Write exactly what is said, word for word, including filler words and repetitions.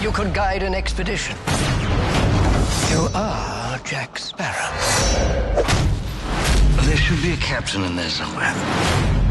you could guide an expedition. You are Jack Sparrow. There should be a captain in there somewhere.